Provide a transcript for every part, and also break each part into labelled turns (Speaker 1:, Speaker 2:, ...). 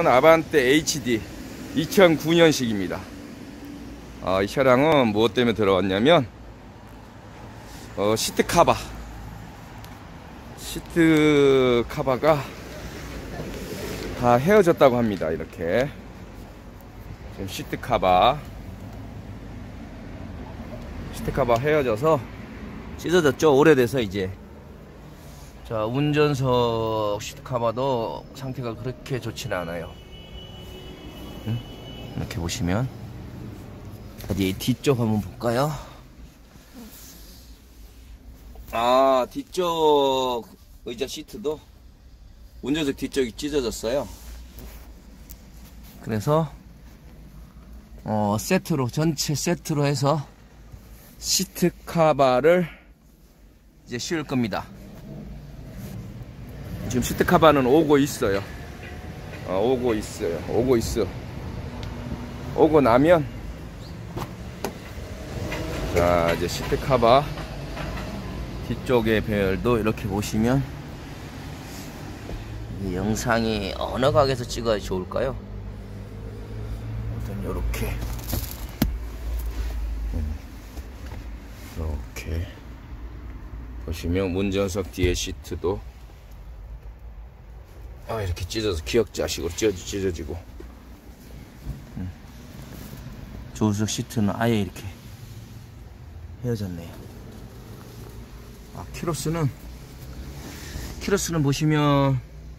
Speaker 1: 차량은 아반떼 HD 2009년식입니다. 이 차량은 무엇 때문에 들어왔냐면 시트 카바가 다 헤어졌다고 합니다. 이렇게 지금 시트 카바 헤어져서 찢어졌죠. 오래돼서 이제. 자, 운전석 시트 카바도 상태가 그렇게 좋지는 않아요. 이렇게 보시면 어디 뒤쪽 한번 볼까요? 뒤쪽 의자 시트도 운전석 뒤쪽이 찢어졌어요. 그래서 세트로, 전체 세트로 해서 시트 카바를 이제 씌울 겁니다. 지금 시트 카바는 오고 있어요. 오고 나면, 자, 이제 시트 카바 뒤쪽의 배열도 이렇게 보시면, 이 영상이 어느 각에서 찍어야 좋을까요? 일단 요렇게 보시면 운전석 뒤에 시트도 이렇게 찢어서 기역자식으로 찢어지고, 조수석 시트는 아예 이렇게 헤어졌네요. 키로수는 보시면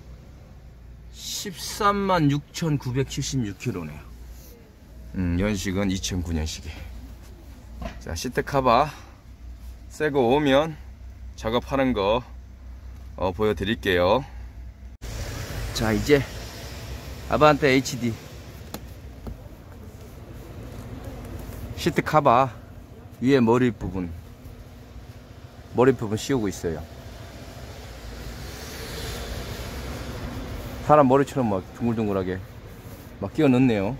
Speaker 1: 136,976km네요. 연식은 2009년식이에요. 자, 시트 카바 새거 오면 작업하는 거 보여드릴게요. 자, 이제 아반떼 HD 시트 카바 위에 머리 부분 씌우고 있어요. 사람 머리처럼 막 둥글둥글하게 막 끼워 넣네요.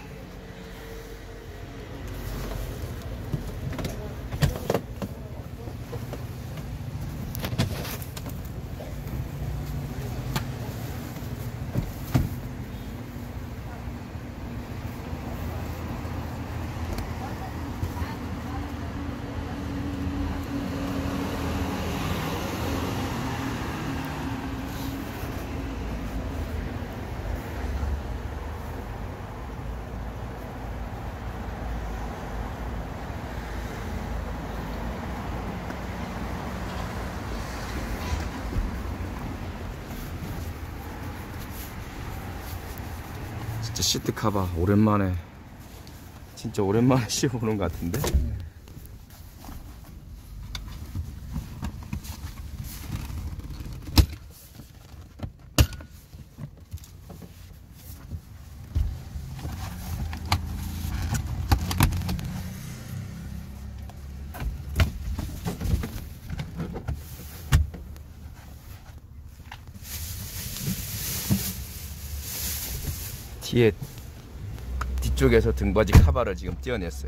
Speaker 1: 진짜 시트 카바 진짜 오랜만에 씌워보는 것 같은데. 뒤쪽에서 등받이 카바를 지금 떼어냈어요.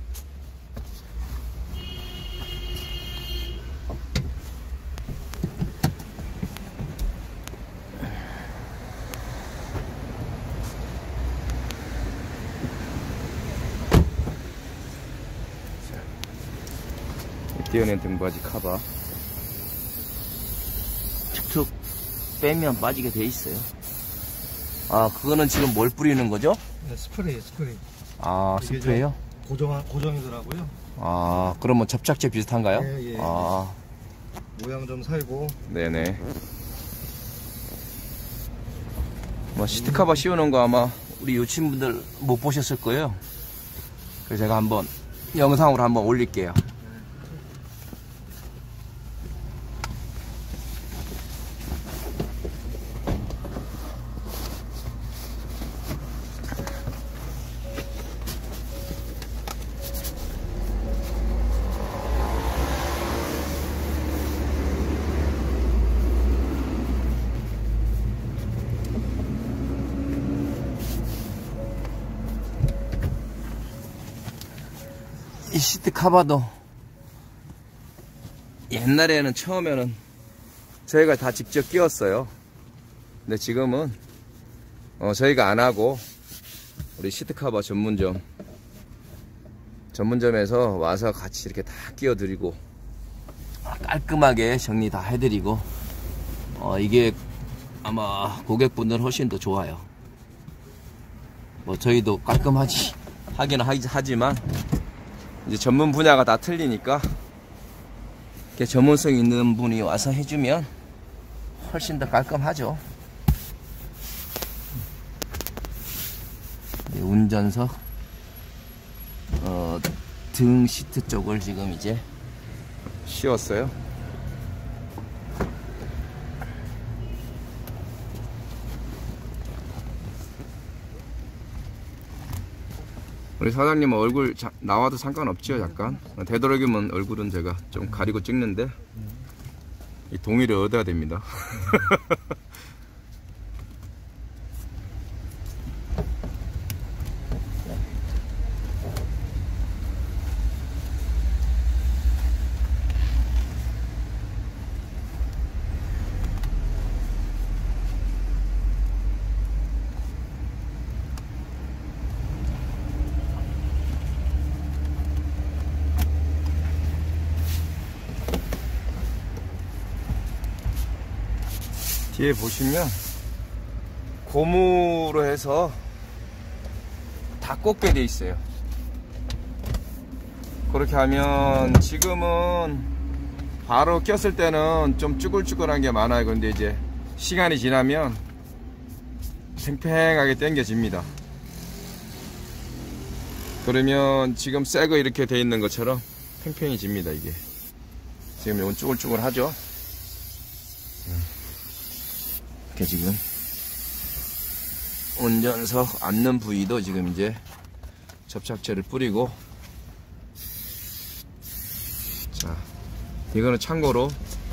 Speaker 1: 떼어낸 등받이 카바 툭툭 빼면 빠지게 돼 있어요. 그거는 지금 뭘 뿌리는 거죠?
Speaker 2: 네, 스프레이.
Speaker 1: 스프레이요?
Speaker 2: 고정이더라고요.
Speaker 1: 그러면 접착제 비슷한가요?
Speaker 2: 예. 모양 좀 살고.
Speaker 1: 네네. 시트 카바 씌우는 거 아마 우리 요친분들 못 보셨을 거예요. 그래서 제가 한번 영상으로 한번 올릴게요. 이 시트 카바도 옛날에는 처음에는 저희가 다 직접 끼웠어요. 근데 지금은 저희가 안 하고 우리 시트커버 전문점에서 와서 같이 이렇게 다 끼워드리고 깔끔하게 정리 다 해드리고 이게 아마 고객분들 훨씬 더 좋아요. 뭐 저희도 깔끔하지 하기는 하지만 이제 전문 분야가 다 틀리니까 이렇게 전문성 있는 분이 와서 해주면 훨씬 더 깔끔하죠. 운전석 등 시트 쪽을 지금 이제 씌웠어요. 우리 사장님 얼굴 나와도 상관없죠. 약간 되도록이면 얼굴은 제가 좀 가리고 찍는데 이 동의를 얻어야 됩니다. 뒤에 보시면 고무로 해서 다 꽂게 돼 있어요. 그렇게 하면 지금은 바로 꼈을 때는 좀 쭈글쭈글한 게 많아요. 근데 이제 시간이 지나면 팽팽하게 당겨집니다. 그러면 지금 새거 이렇게 돼 있는 것처럼 팽팽해집니다. 이게 지금 이건 쭈글쭈글하죠. 이렇게 지금 운전석 앉는 부위도 지금 이제 접착제를 뿌리고, 자, 이거는 참고로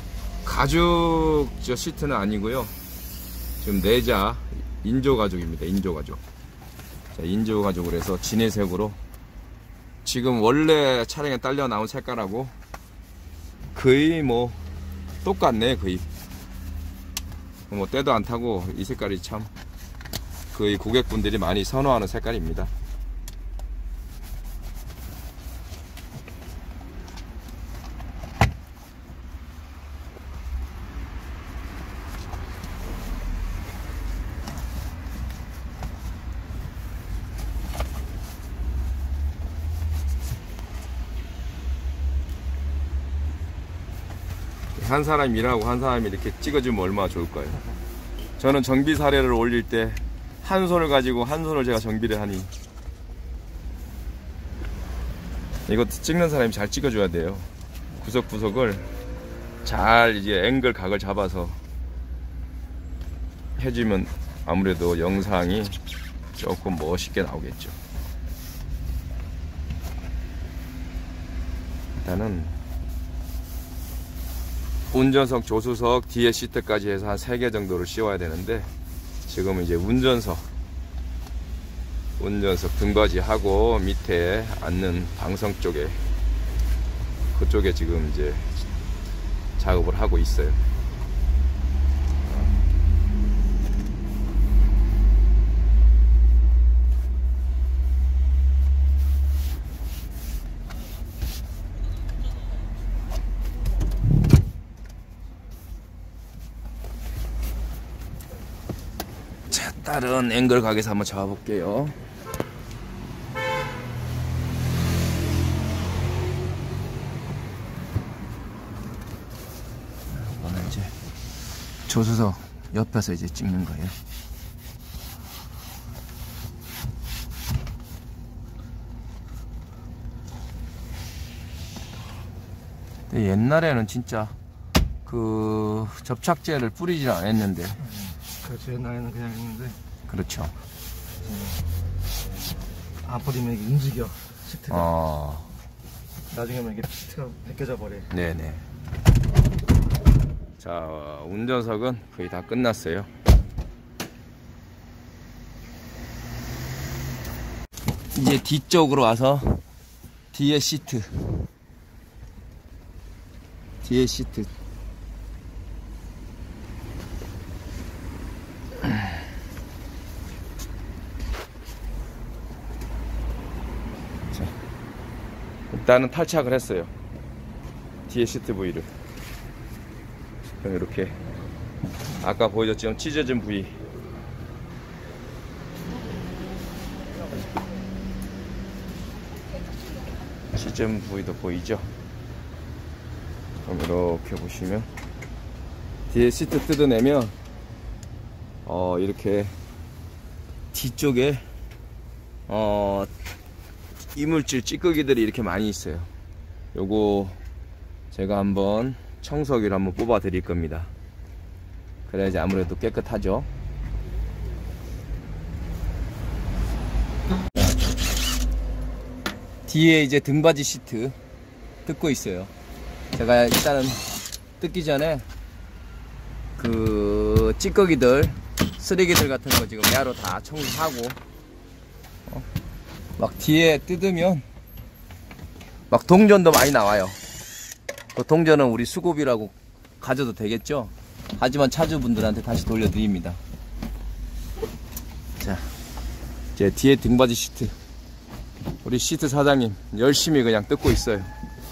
Speaker 1: 가죽 시트는 아니고요. 지금 내자 인조 가죽입니다. 인조 가죽. 자, 인조 가죽으로 해서 진해색으로 지금 원래 차량에 딸려 나온 색깔하고 거의 뭐 똑같네. 거의 뭐 때도 안 타고 이 색깔이 참 거의 고객분들이 많이 선호하는 색깔입니다. 한 사람이 일하고 한 사람이 이렇게 찍어주면 얼마나 좋을까요? 저는 정비 사례를 올릴 때 한 손을 가지고 한 손을 제가 정비를 하니 이거 찍는 사람이 잘 찍어줘야 돼요. 구석구석을 잘 이제 앵글 각을 잡아서 해주면 아무래도 영상이 조금 멋있게 나오겠죠. 일단은 운전석, 조수석, 뒤에 시트까지 해서 한 3개 정도를 씌워야 되는데 지금은 이제 운전석 등받이하고 밑에 앉는 방성 쪽에 그쪽에 지금 이제 작업을 하고 있어요. 다른 앵글 각에서 한번 잡아볼게요. 이거는 이제 조수석 옆에서 이제 찍는 거예요. 근데 옛날에는 진짜 그 접착제를 뿌리지 않았는데.
Speaker 2: 그렇죠. 옛날에는 그냥 했는데.
Speaker 1: 그렇죠.
Speaker 2: 안 뿌리면 이게 움직여, 시트가. 나중에 이게 시트가 벗겨져 버려.
Speaker 1: 네네. 자, 운전석은 거의 다 끝났어요. 이제 뒤쪽으로 와서 뒤에 시트. 일단은 탈착을 했어요. 뒤에 시트 부위를. 그럼 이렇게 아까 보여줬지만 찢어진 부위, 찢어진 부위도 보이죠? 그럼 이렇게 보시면 뒤에 시트 뜯어내면 이렇게 뒤쪽에 이물질 찌꺼기들이 이렇게 많이 있어요. 요거 제가 한번 청소기를 한번 뽑아 드릴 겁니다. 그래야지 아무래도 깨끗하죠. 뒤에 이제 등받이 시트 뜯고 있어요. 제가 일단은 뜯기 전에 그 찌꺼기들, 쓰레기들 같은 거 지금 야로 다 청소하고, 막 뒤에 뜯으면 막 동전도 많이 나와요. 그 동전은 우리 수고비라고 가져도 되겠죠? 하지만 차주분들한테 다시 돌려드립니다. 자, 이제 뒤에 등받이 시트, 우리 시트 사장님 열심히 그냥 뜯고 있어요.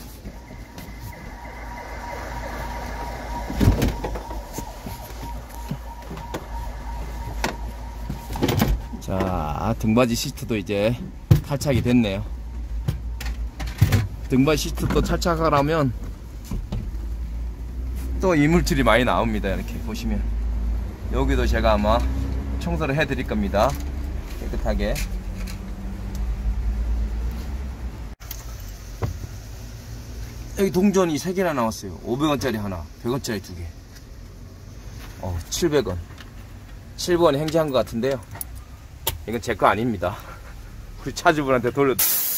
Speaker 1: 자, 등받이 시트도 이제 탈착이 됐네요. 등받이 시트 또 탈착하려면 또 이물질이 많이 나옵니다. 이렇게 보시면 여기도 제가 아마 청소를 해 드릴 겁니다. 깨끗하게. 여기 동전이 3개나 나왔어요. 500원짜리 하나, 100원짜리 2개. 700원. 700원 행지한 것 같은데요. 이건 제 거 아닙니다. 우리 차주분한테 돌려.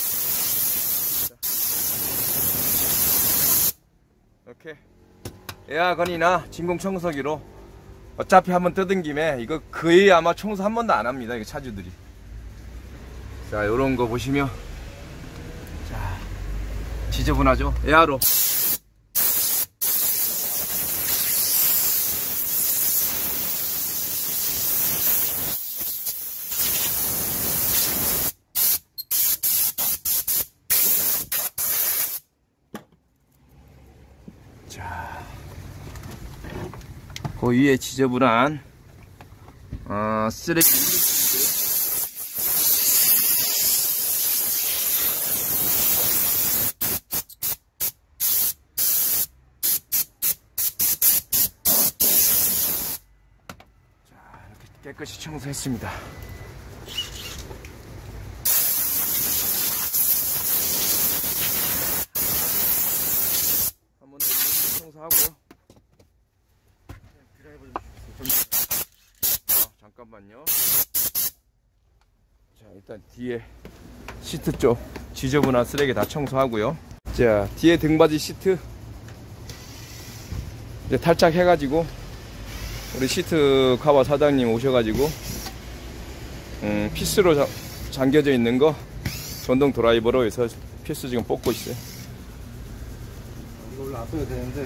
Speaker 1: 이렇게 에어건이나 진공청소기로 어차피 한번 뜯은 김에 이거 거의 아마 청소 한 번도 안 합니다. 이거 차주들이. 자, 요런 거 보시면, 자, 지저분하죠? 에어로. 자, 그 위에 지저분한 쓰레기. 자, 이렇게 깨끗이 청소했습니다. 한번 더 청소하고요. 잠깐만요. 자, 일단 뒤에 시트 쪽 지저분한 쓰레기 다 청소하고요. 자, 뒤에 등받이 시트 이제 탈착해가지고 우리 시트 커버 사장님 오셔가지고 피스로 잠겨져 있는 거 전동 드라이버로 해서 피스 지금 뽑고 있어요.
Speaker 2: 이거 원래 안 써야 되는데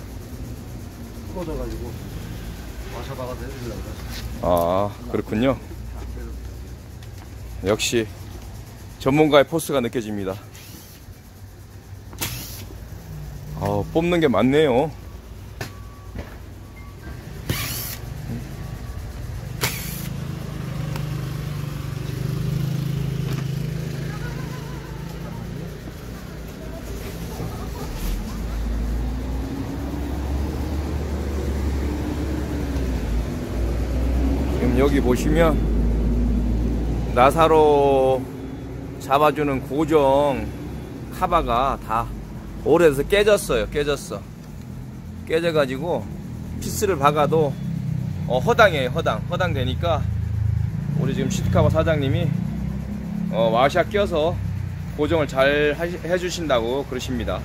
Speaker 2: 부러져가지고 와셔 박아서 해주려고.
Speaker 1: 아, 그렇군요. 역시 전문가의 포스가 느껴집니다. 뽑는 게 많네요. 지금 여기 보시면 나사로 잡아주는 고정 카바가 다 오래돼서 깨졌어요. 깨져가지고 피스를 박아도 허당해요. 허당 되니까 우리 지금 시트카바 사장님이 와샤 껴서 고정을 잘 해주신다고 그러십니다.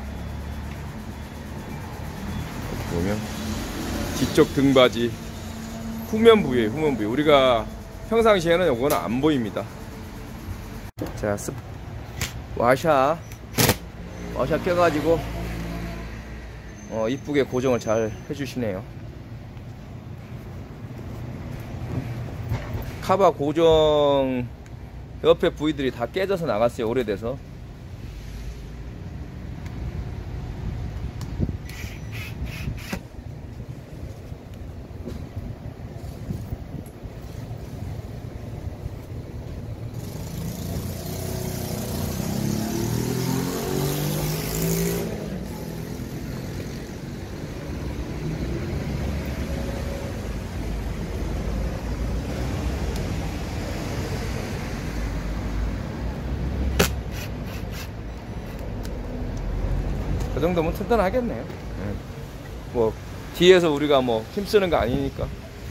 Speaker 1: 보면 뒤쪽 등받이 후면 부위에 우리가 평상시에는 요거는 안 보입니다. 자, 와샤 껴가지고 이쁘게 고정을 잘 해주시네요. 카바 고정 옆에 부위들이 다 깨져서 나갔어요. 오래돼서. 정도면 튼튼하겠네요. 예. 뭐 뒤에서 우리가 뭐 힘쓰는 거 아니니까.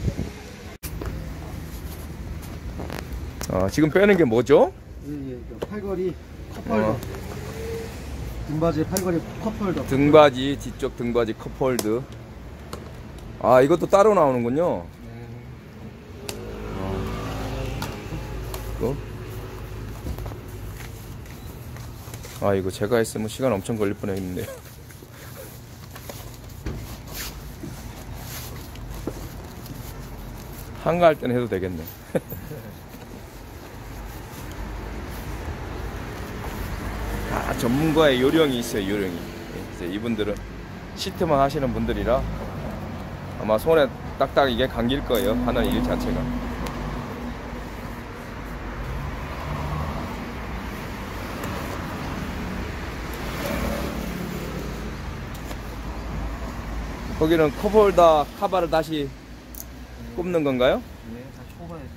Speaker 1: 지금 빼는 게 뭐죠?
Speaker 2: 팔걸이 컵홀더. 등받이 팔걸이 컵홀더.
Speaker 1: 등받이, 뒤쪽 등받이 컵홀드. 아, 이것도 따로 나오는군요. 이거 제가 했으면 시간 엄청 걸릴 뻔했는데요. 한가할 때는 해도 되겠네. 전문가의 요령이 있어요, 요령이. 이제 이분들은 시트만 하시는 분들이라 아마 손에 딱딱 이게 감길 거예요, 하는 일 자체가. 거기는 컵홀더 카바를 다시 꼽는 건가요?
Speaker 2: 네, 다시 뽑아야지.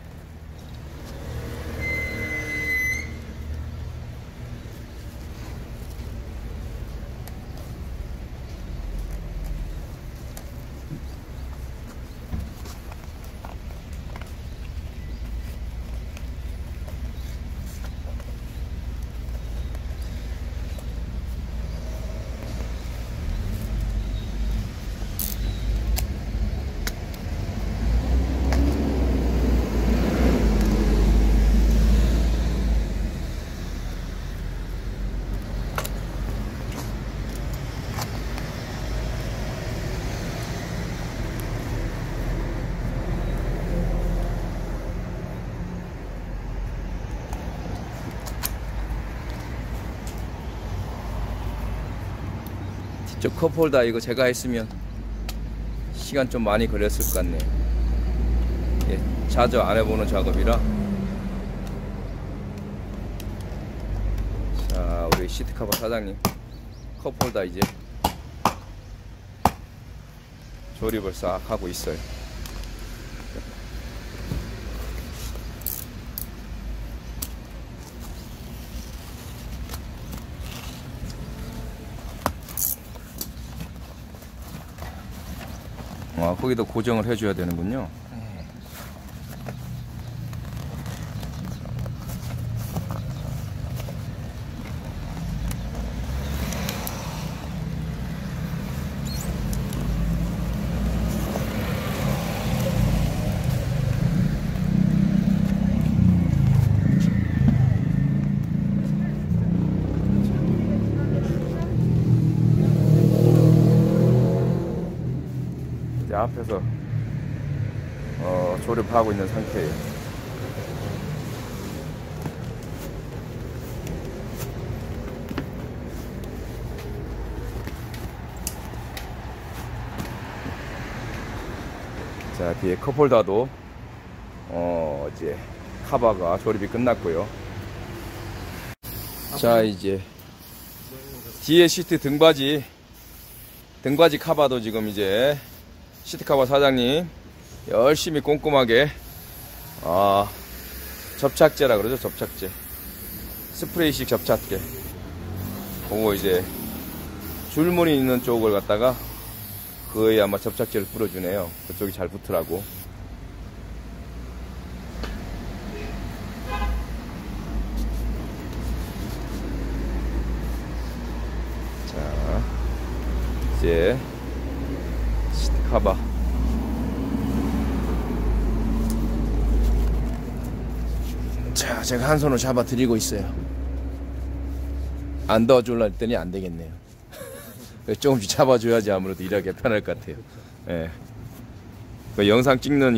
Speaker 1: 저 컵홀더 이거 제가 했으면 시간 좀 많이 걸렸을 것 같네요. 예, 자주 안 해보는 작업이라. 자, 우리 시트카바 사장님 컵홀더 이제 조립을 싹 하고 있어요. 거기도 고정을 해줘야 되는군요. 앞에서 조립하고 있는 상태예요. 자, 뒤에 컵홀더도 이제 카바가 조립이 끝났고요. 자, 이제 뒤에 시트 등받이 카바도 지금 이제 시트카바 사장님 열심히 꼼꼼하게 접착제라 그러죠. 접착제, 스프레이식 접착제. 그거 이제 줄무늬 있는 쪽을 갖다가 그에 아마 접착제를 뿌려주네요. 그쪽이 잘 붙으라고. 자, 이제 시트카바 자, 제가 한 손으로 잡아 드리고 있어요. 안 넣어줄라 했더니 안 되겠네요. 조금씩 잡아줘야지 아무래도 일하기 편할 것 같아요. 예. 그 영상 찍는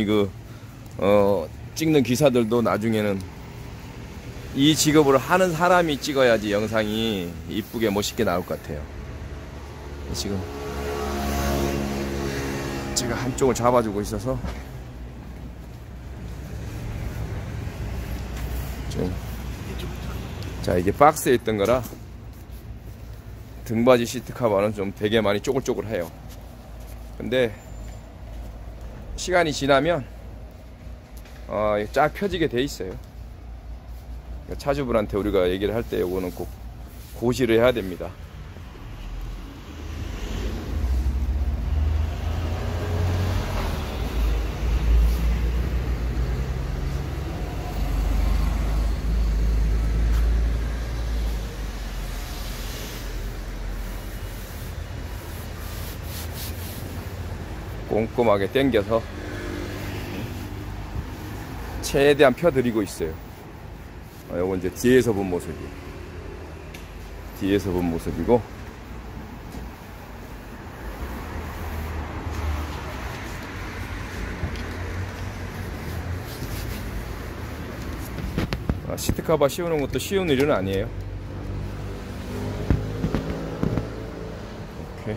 Speaker 1: 찍는 기사들도 나중에는 이 직업을 하는 사람이 찍어야지 영상이 이쁘게 멋있게 나올 것 같아요. 지금 제가 한쪽을 잡아주고 있어서 자, 이게 박스에 있던 거라 등받이 시트 카바는 좀 되게 많이 쪼글쪼글해요. 근데 시간이 지나면 쫙 펴지게 돼 있어요. 차주분한테 우리가 얘기를 할 때 요거는 꼭 고시를 해야 됩니다. 꼼꼼하게 당겨서 최대한 펴드리고 있어요. 요건 이제 뒤에서 본 모습이에요. 뒤에서 본 모습이고, 시트 커버 씌우는 것도 쉬운 일은 아니에요. 이렇게.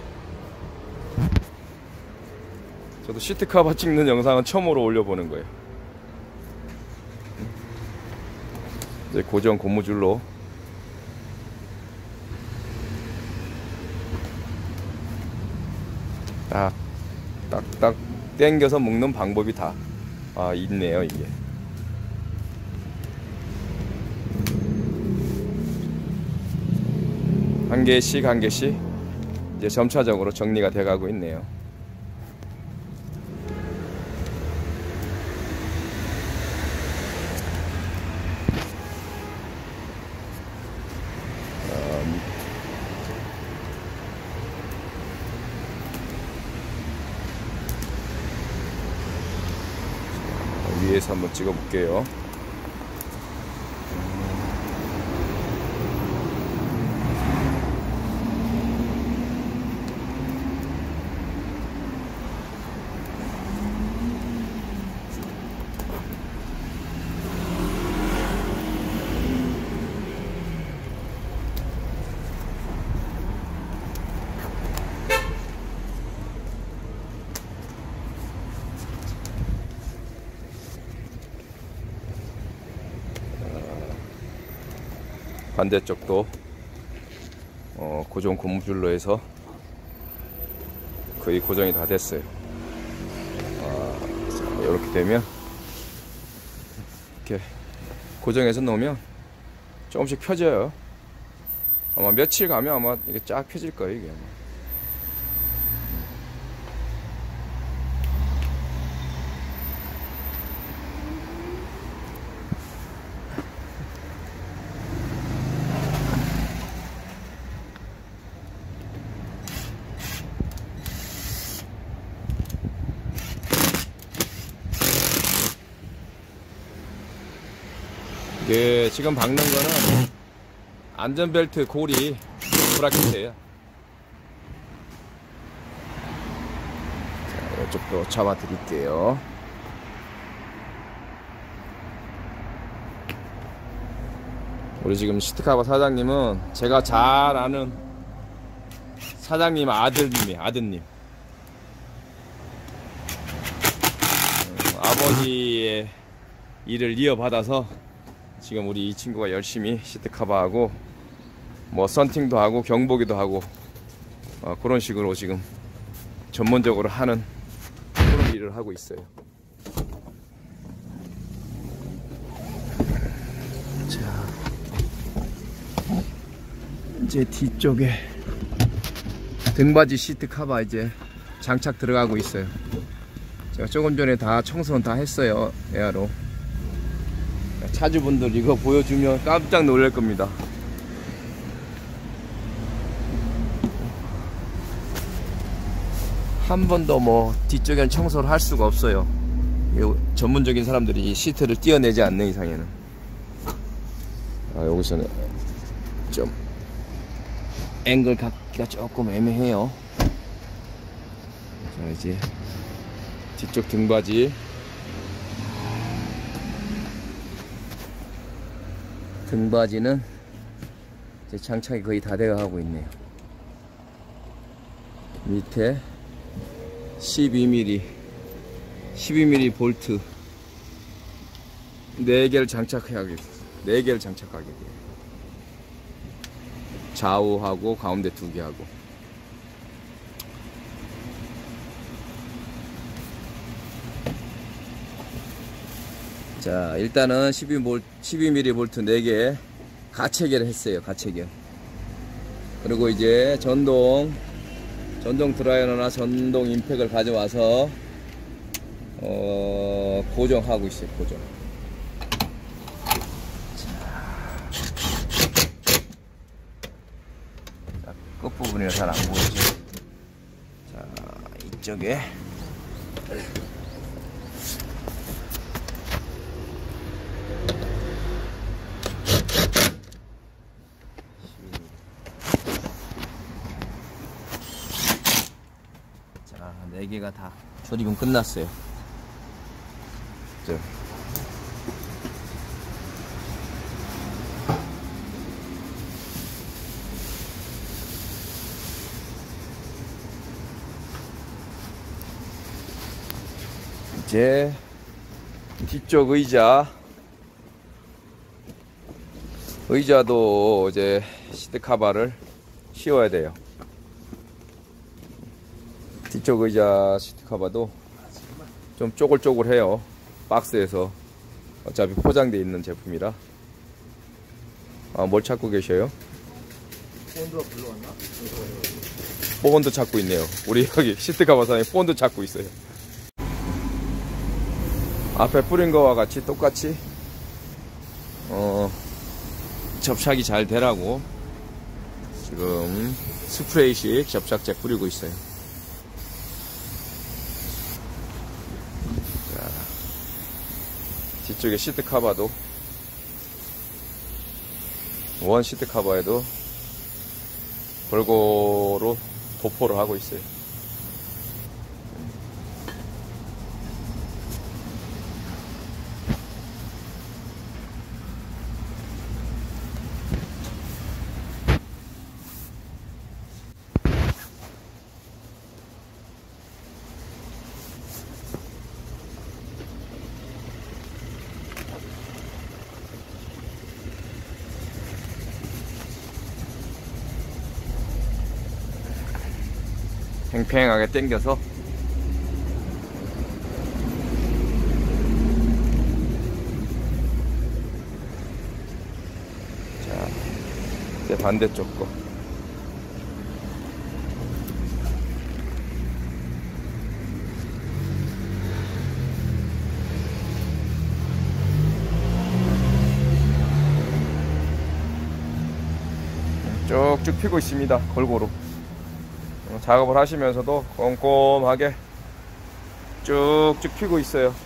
Speaker 1: 저도 시트 커버 찍는 영상은 처음으로 올려보는 거예요. 이제 고정 고무줄로 딱딱딱 당겨서 묶는 방법이 다 있네요. 이게 한 개씩 한 개씩 이제 점차적으로 정리가 돼 가고 있네요. 위에서 한번 찍어 볼게요. 반대쪽도 고정 고무줄로 해서 거의 고정이 다 됐어요. 이렇게 되면 이렇게 고정해서 놓으면 조금씩 펴져요. 아마 며칠 가면 아마 이게 쫙 펴질 거예요. 이게 이게 지금 박는 거는 안전벨트 고리 브라켓이에요. 자, 이쪽도 잡아 드릴게요. 우리 지금 시트커버 사장님은 제가 잘 아는 사장님 아드님. 아버지의 일을 이어받아서 지금 우리 이 친구가 열심히 시트 커버하고 뭐 썬팅도 하고 경보기도 하고 그런 식으로 지금 전문적으로 하는 그런 일을 하고 있어요. 자, 이제 뒤쪽에 등받이 시트 커버 이제 장착 들어가고 있어요. 제가 조금 전에 다 청소는 다 했어요. 에어로. 차주분들 이거 보여주면 깜짝 놀랄 겁니다. 한 번도 뭐 뒤쪽에는 청소를 할 수가 없어요. 전문적인 사람들이 이 시트를 띄어내지 않는 이상에는. 여기서는 좀 앵글 갖기가 조금 애매해요. 자, 이제 뒤쪽 등받이 등받이는 이제 장착이 거의 다 되어 가고 있네요. 밑에 12mm 볼트 4개를 장착하게 4개를 장착하게 돼요. 좌우하고 가운데 2개 하고. 자, 일단은 12mm 볼트 4개 가체결을 했어요. 가체결. 그리고 이제 전동 드라이너나 전동 임팩을 가져와서 고정하고 있어요. 고정. 자, 끝부분이 잘 안 보이죠. 자, 이쪽에 자, 4개가 다 조립은 끝났어요. 자. 이제 뒤쪽 의자도 이제 시트 카바를 씌워야 돼요. 뒤쪽 의자 시트 카바도 좀 쪼글쪼글해요. 박스에서 어차피 포장되어 있는 제품이라. 아, 뭘 찾고 계셔요?
Speaker 2: 본드가 불러왔나?
Speaker 1: 본드 찾고 있네요. 우리 여기 시트 카바 사장님 본드 찾고 있어요. 앞에 뿌린 거와 같이 똑같이 접착이 잘 되라고 지금 스프레이식 접착제 뿌리고 있어요. 자, 뒤쪽에 시트 카바도 원 시트 카바에도 골고루 도포를 하고 있어요. 팽팽하게 당겨서 자, 이제 반대쪽 거 쭉쭉 피고 있습니다. 골고루 작업을 하시면서도 꼼꼼하게 쭉쭉 피고 있어요.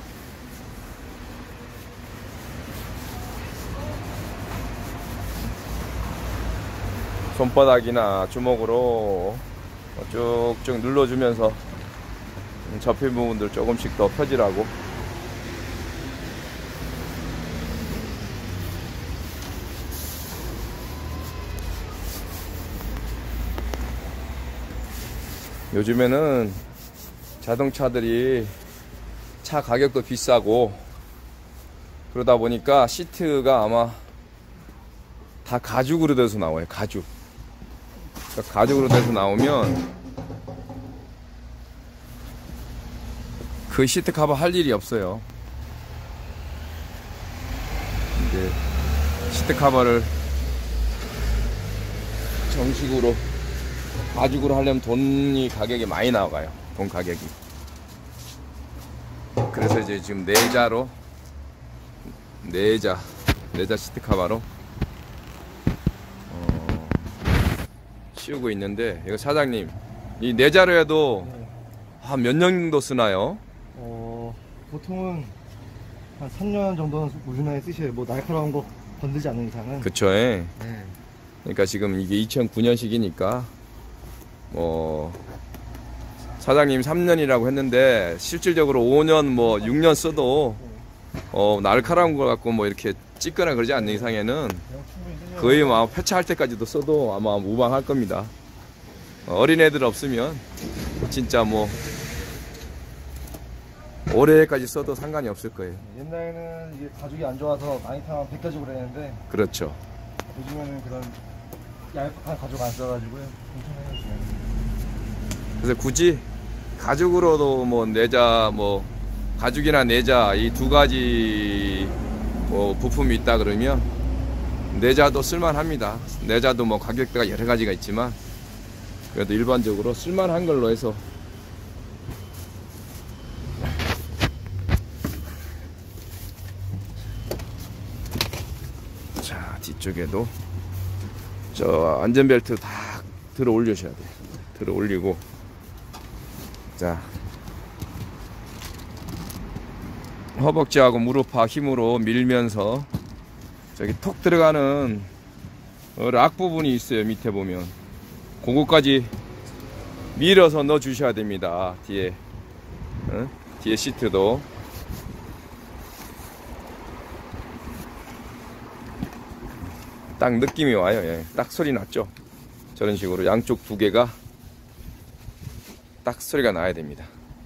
Speaker 1: 손바닥이나 주먹으로 쭉쭉 눌러주면서 접힌 부분들 조금씩 더 펴지라고. 요즘에는 자동차들이 차 가격도 비싸고 그러다 보니까 시트가 아마 다 가죽으로 돼서 나와요. 가죽. 그러니까 가죽으로 돼서 나오면 그 시트 커버 할 일이 없어요. 이제 시트 커버를 정식으로 가죽으로 하려면 돈이 가격이 많이 나가요. 돈 가격이. 그래서 이제 지금 내자 시트 커버로 씌우고 있는데, 이거 사장님 이 내자로 해도 한 몇 년 정도 쓰나요?
Speaker 2: 보통은 한 3년 정도는 우리나라에 쓰셔요. 뭐 날카로운 거 건들지 않는 이상은.
Speaker 1: 그쵸. 예.
Speaker 2: 네.
Speaker 1: 그러니까 지금 이게 2009년식이니까 뭐 사장님 3년이라고 했는데 실질적으로 5년 뭐 6년 써도 날카로운 거 갖고 뭐 이렇게 찢거나 그러지 않는 이상에는 거의 뭐 폐차할 때까지도 써도 아마 무방할 겁니다. 어린애들 없으면 진짜 뭐 올해까지 써도 상관이 없을 거예요.
Speaker 2: 옛날에는 이게 가죽이 안 좋아서 많이 타면 벗겨지고 그랬는데,
Speaker 1: 그렇죠.
Speaker 2: 요즘에는 그런 얇은 가죽 안 써가지고요. 괜찮아요.
Speaker 1: 그래서 굳이 가죽으로도 뭐 내자, 뭐 가죽이나 내자 이 두 가지 뭐 부품이 있다 그러면 내자도 쓸만합니다. 내자도 뭐 가격대가 여러 가지가 있지만 그래도 일반적으로 쓸만한 걸로 해서 자, 뒤쪽에도 저 안전벨트 다 들어 올리셔야 돼요. 들어 올리고, 자, 허벅지하고 무릎하 힘으로 밀면서 저기 톡 들어가는 락 부분이 있어요. 밑에 보면 그거까지 밀어서 넣어 주셔야 됩니다. 뒤에 뒤에 시트도 딱 느낌이 와요. 예. 딱 소리 났죠. 저런 식으로 양쪽 두 개가 딱 소리가 나야 됩니다.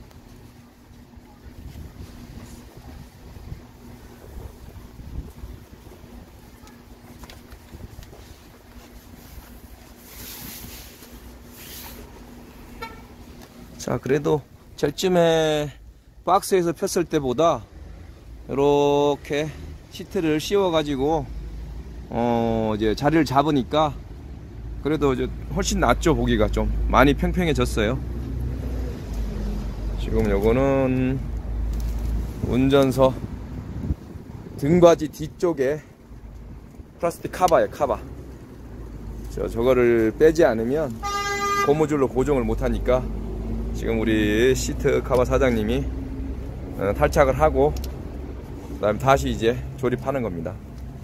Speaker 1: 자, 그래도 절쯤에 박스에서 폈을 때보다 이렇게 시트를 씌워 가지고 이제 자리를 잡으니까 그래도 이제 훨씬 낫죠. 보기가 좀 많이 평평해졌어요. 지금 요거는 운전석 등받이 뒤쪽에 플라스틱 카바예요. 카바. 저거를 빼지 않으면 고무줄로 고정을 못하니까 지금 우리 시트 카바 사장님이 탈착을 하고 그 다음에 다시 이제 조립하는 겁니다.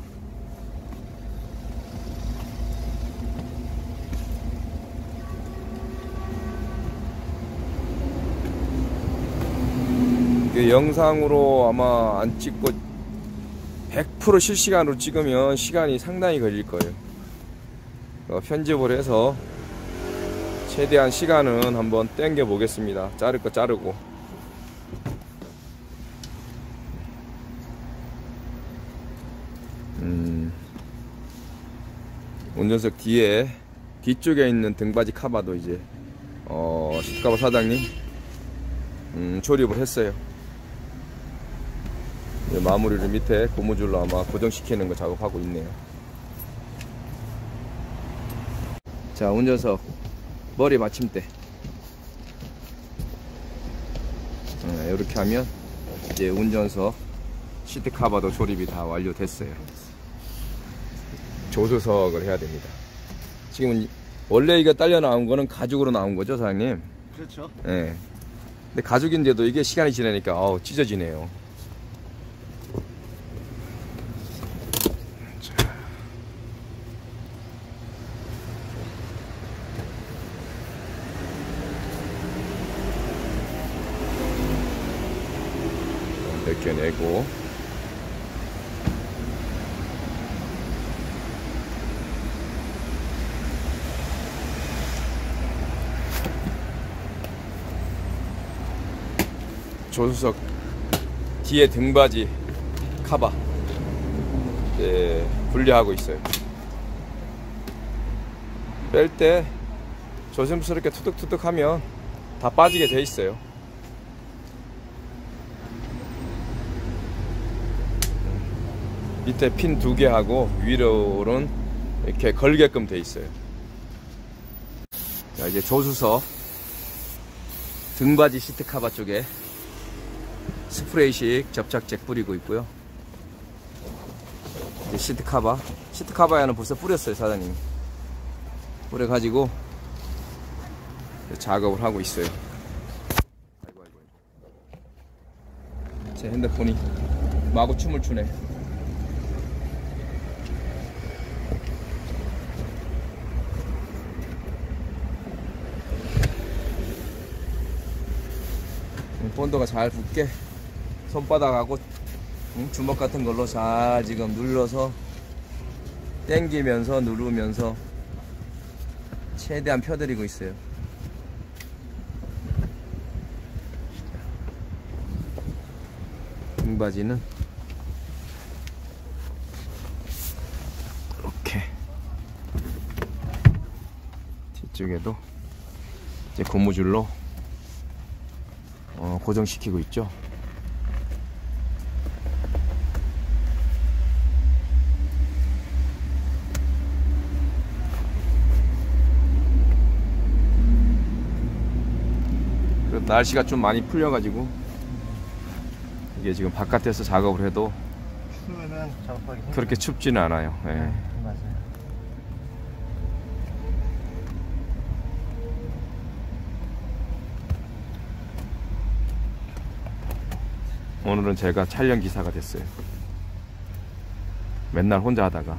Speaker 1: 영상으로 아마 안 찍고 100% 실시간으로 찍으면 시간이 상당히 걸릴 거예요. 편집을 해서 최대한 시간은 한번 땡겨 보겠습니다. 자를 거 자르고. 운전석 뒤에 뒤쪽에 있는 등받이 카바도 이제 시트카바 사장님 조립을 했어요. 마무리를 밑에 고무줄로 아마 고정시키는 거 작업하고 있네요. 자, 운전석 머리 받침대 이렇게 하면 이제 운전석 시트 카바도 조립이 다 완료됐어요. 조수석을 해야 됩니다. 지금 원래 이거 딸려 나온 거는 가죽으로 나온 거죠, 사장님?
Speaker 2: 그렇죠.
Speaker 1: 네. 근데 가죽인데도 이게 시간이 지나니까 찢어지네요. 벗겨내고 조수석 뒤에 등받이 카바 분리하고 있어요. 뺄 때 조심스럽게 투둑투둑 하면 다 빠지게 돼 있어요. 밑에 핀 2개 하고 위로는 이렇게 걸게끔 돼 있어요. 자, 이제 조수석 등받이 시트 카바 쪽에 스프레이식 접착제 뿌리고 있고요. 이제 시트 카바에는 벌써 뿌렸어요, 사장님. 뿌려가지고 작업을 하고 있어요. 아이고. 제 핸드폰이 마구 춤을 추네. 본드가 잘 붙게 손바닥하고 주먹 같은 걸로 잘 지금 눌러서 당기면서 누르면서 최대한 펴드리고 있어요. 등받이는 이렇게 뒤쪽에도 이제 고무줄로 고정시키고 있죠. 그리고 날씨가 좀 많이 풀려가지고 이게 지금 바깥에서 작업을 해도
Speaker 2: 추우면은 작업하기
Speaker 1: 그렇게 춥지는 않아요. 네.
Speaker 2: 맞아요.
Speaker 1: 오늘은 제가 촬영 기사가 됐어요. 맨날 혼자 하다가.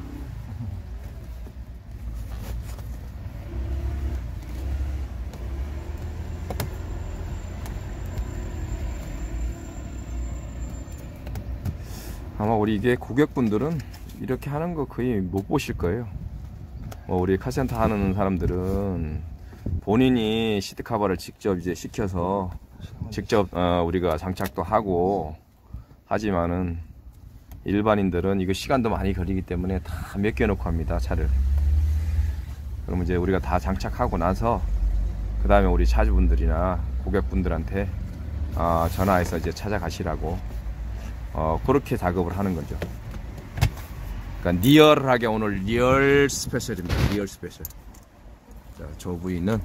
Speaker 1: 아마 우리 이게 고객분들은 이렇게 하는 거 거의 못 보실 거예요. 우리 카센터 하는 사람들은 본인이 시트 커버를 직접 이제 시켜서 직접 우리가 장착도 하고 하지만은 일반인들은 이거 시간도 많이 걸리기 때문에 다 맡겨 놓고 합니다, 차를. 그러면 이제 우리가 다 장착하고 나서 그 다음에 우리 차주분들이나 고객분들한테 전화해서 이제 찾아가시라고 그렇게 작업을 하는 거죠. 그러니까 리얼하게 오늘 리얼 스페셜입니다. 리얼 스페셜. 자, 저 부위는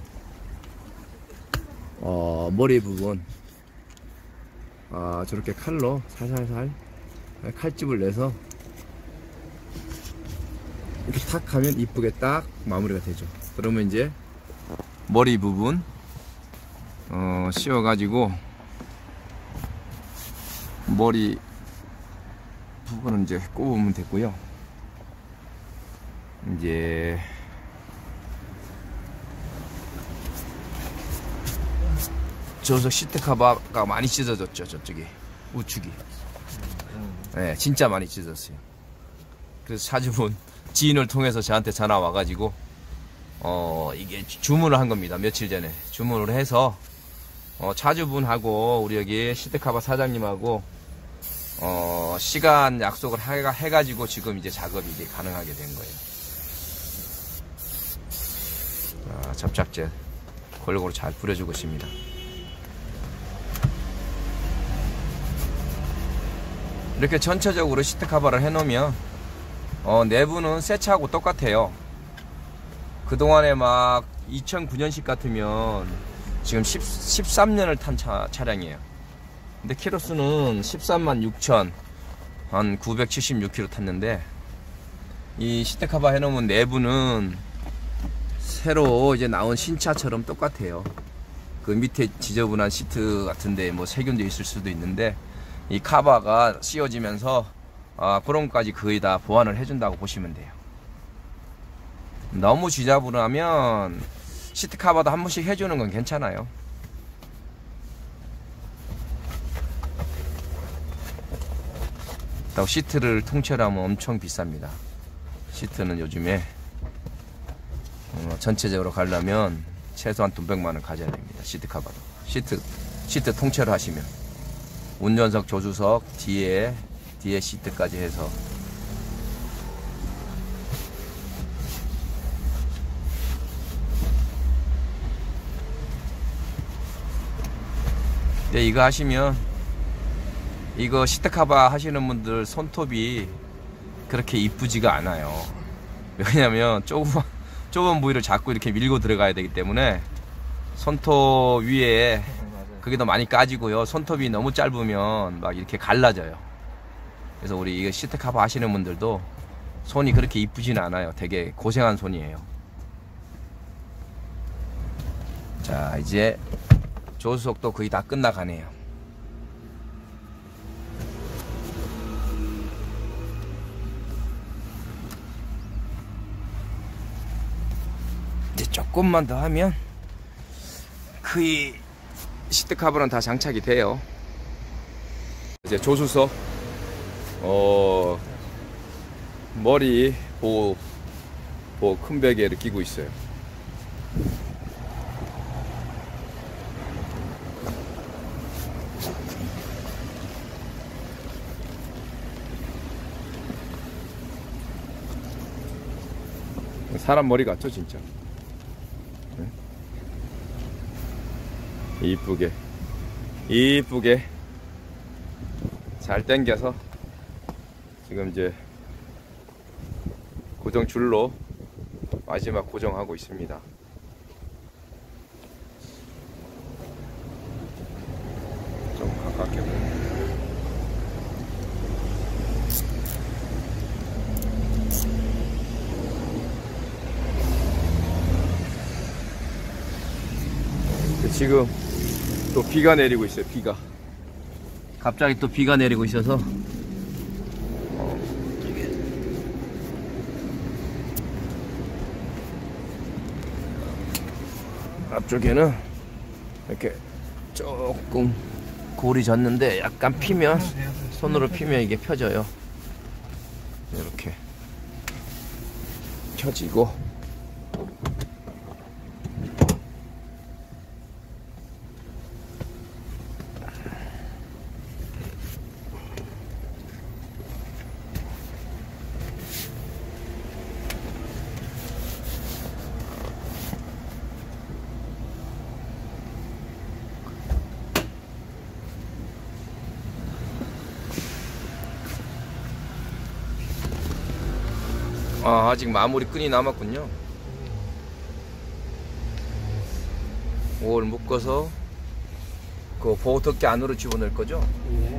Speaker 1: 머리 부분 저렇게 칼로 살살살 칼집을 내서 이렇게 탁 하면 이쁘게 딱 마무리가 되죠. 그러면 이제 머리 부분 씌워 가지고 머리 부분은 이제 꼽으면 됐고요. 이제 저쪽 시트 커버가 많이 찢어졌죠. 저쪽이 우측이. 네, 진짜 많이 찢어졌어요. 그래서 차주분 지인을 통해서 저한테 전화 와가지고 이게 주문을 한 겁니다. 며칠 전에 주문을 해서 차주분하고 우리 여기 시트 커버 사장님하고 시간 약속을 해가지고 지금 이제 작업이 이제 가능하게 된 거예요. 접착제 골고루 잘 뿌려주고 있습니다. 이렇게 전체적으로 시트 커버를 해 놓으면 내부는 새 차하고 똑같아요. 그동안에 막 2009년식 같으면 지금 13년을 탄 차량이에요. 근데 키로수는 136,000 한 976km 탔는데 이 시트 커버 해 놓으면 내부는 새로 이제 나온 신차처럼 똑같아요. 그 밑에 지저분한 시트 같은데 뭐 세균도 있을 수도 있는데 이 커버가 씌워지면서 그런 것까지 거의 다 보완을 해준다고 보시면 돼요. 너무 지저분하면 시트 커버도 한 번씩 해주는 건 괜찮아요. 또 시트를 통째로 하면 엄청 비쌉니다. 시트는 요즘에 전체적으로 가려면 최소한 돈 100만원 가져야 됩니다. 시트 커버도. 시트 통째로 하시면 운전석, 조수석, 뒤에 시트까지 해서 네, 이거 하시면 이거 시트 커버 하시는 분들 손톱이 그렇게 이쁘지가 않아요. 왜냐면 좁은 부위를 자꾸 이렇게 밀고 들어가야 되기 때문에 손톱 위에 그게 더 많이 까지고요. 손톱이 너무 짧으면 막 이렇게 갈라져요. 그래서 우리 이거 시트 커버 하시는 분들도 손이 그렇게 이쁘지는 않아요. 되게 고생한 손이에요. 자, 이제 조수석도 거의 다 끝나가네요. 이제 조금만 더 하면 거의 시트 커버는 다 장착이 돼요. 이제 조수석 머리 보호 큰 베개를 끼고 있어요. 사람 머리 같죠, 진짜. 네? 이쁘게 잘 당겨서 지금 이제 고정 줄로 마지막 고정하고 있습니다. 좀 가깝게 보면. 지금 또 비가 내리고 있어요. 비가 갑자기 또 비가 내리고 있어서 앞쪽에는 이렇게 조금 골이 졌는데 약간 피면 손으로 피면 이게 펴져요. 이렇게 펴지고 아직 마무리 끈이 남았군요. 5월 묶어서 그 보호턱기 안으로 집어넣을 거죠?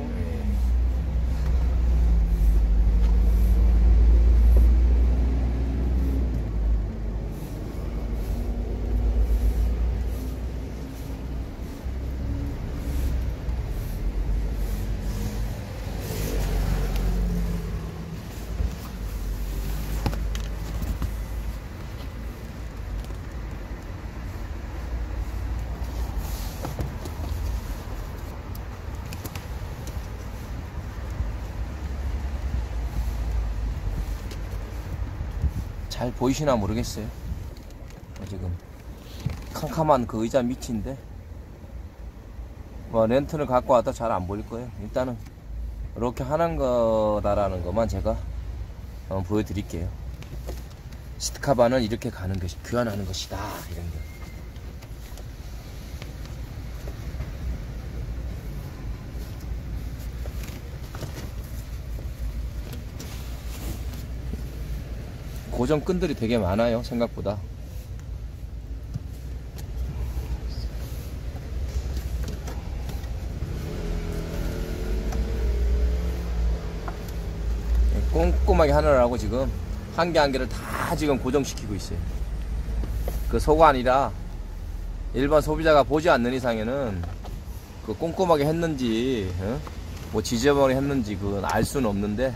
Speaker 1: 잘 보이시나 모르겠어요. 지금 캄캄한 그 의자 밑인데 뭐 랜턴을 갖고 와도 잘 안 보일 거예요. 일단은 이렇게 하는 거다라는 것만 제가 한번 보여드릴게요. 시트카바는 이렇게 가는 것이 교환하는 것이다, 이런 거. 고정 끈들이 되게 많아요, 생각보다. 꼼꼼하게 하느라고 지금 한 개 한 개를 다 지금 고정시키고 있어요. 그 소관이라 일반 소비자가 보지 않는 이상에는 그 꼼꼼하게 했는지 뭐 지저분하게 했는지 그건 알 수는 없는데,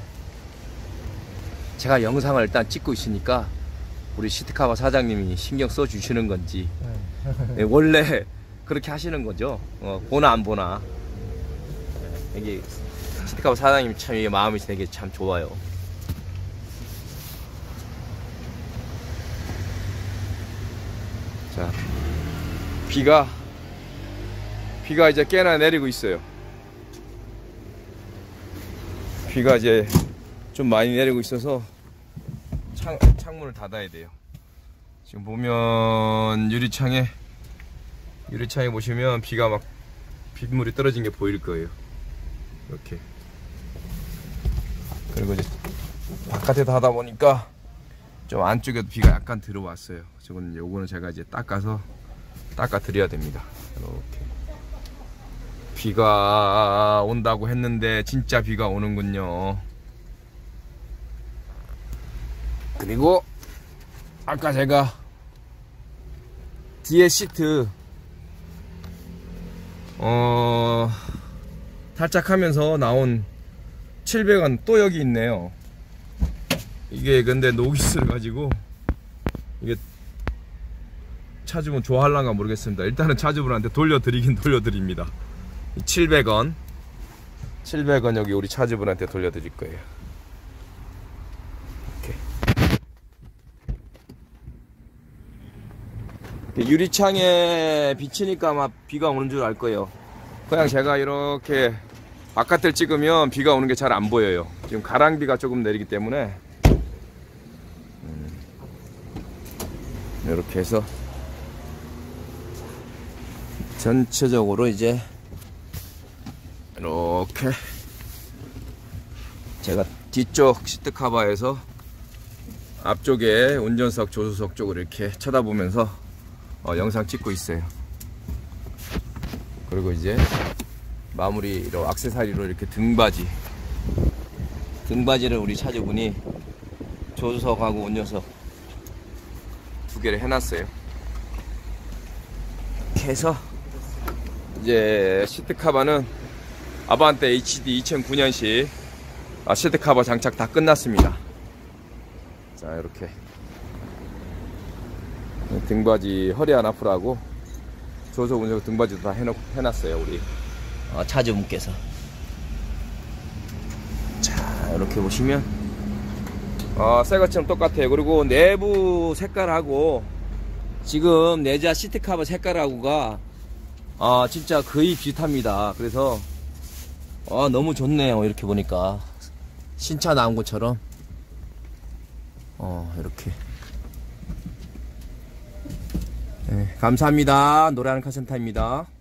Speaker 1: 제가 영상을 일단 찍고 있으니까 우리 시트카바 사장님이 신경 써 주시는 건지 네, 원래 그렇게 하시는 거죠. 보나 안 보나. 이게 시트카바 사장님이 참 이게 마음이 되게 참 좋아요. 자, 비가 이제 꽤나 내리고 있어요. 비가 이제 좀 많이 내리고 있어서 창문을 닫아야 돼요. 지금 보면 유리창에 보시면 비가 막 빗물이 떨어진 게 보일 거예요. 이렇게. 그리고 이제 바깥에서 하다 보니까 좀 안쪽에도 비가 약간 들어왔어요. 요거는 제가 이제 닦아 드려야 됩니다. 이렇게. 비가 온다고 했는데 진짜 비가 오는군요. 그리고 아까 제가 뒤에 시트 탈착하면서 나온 700원 또 여기 있네요. 이게 근데 노기스를 가지고 이게 차주분 좋아할란가 모르겠습니다. 일단은 차주분한테 돌려드리긴 돌려드립니다. 700원 여기 우리 차주분한테 돌려드릴 거예요. 유리창에 비치니까 아마 비가 오는 줄 알 거예요. 그냥 제가 이렇게 바깥을 찍으면 비가 오는 게 잘 안 보여요. 지금 가랑비가 조금 내리기 때문에 이렇게 해서 전체적으로 이제 이렇게 제가 뒤쪽 시트 카바에서 앞쪽에 운전석 조수석 쪽을 이렇게 쳐다보면서 영상 찍고 있어요. 그리고 이제 마무리로 액세서리로 이렇게 등바지를 우리 차주분이 조수석하고 운전석 두 개를 해놨어요. 이렇게 해서 이제 시트 카바는 아반떼 HD 2009년식 시트 커버 장착 다 끝났습니다. 자, 이렇게 등받이 허리 안 아프라고 조속 운전 등받이도 다 해놨어요, 우리 차주분께서. 자, 이렇게 보시면 새 것처럼 똑같아요. 그리고 내부 색깔하고 지금 내자 시트 커버 색깔하고가 진짜 거의 비슷합니다. 그래서 너무 좋네요. 이렇게 보니까 신차 나온 것처럼 이렇게. 네, 감사합니다. 노래하는 카센터입니다.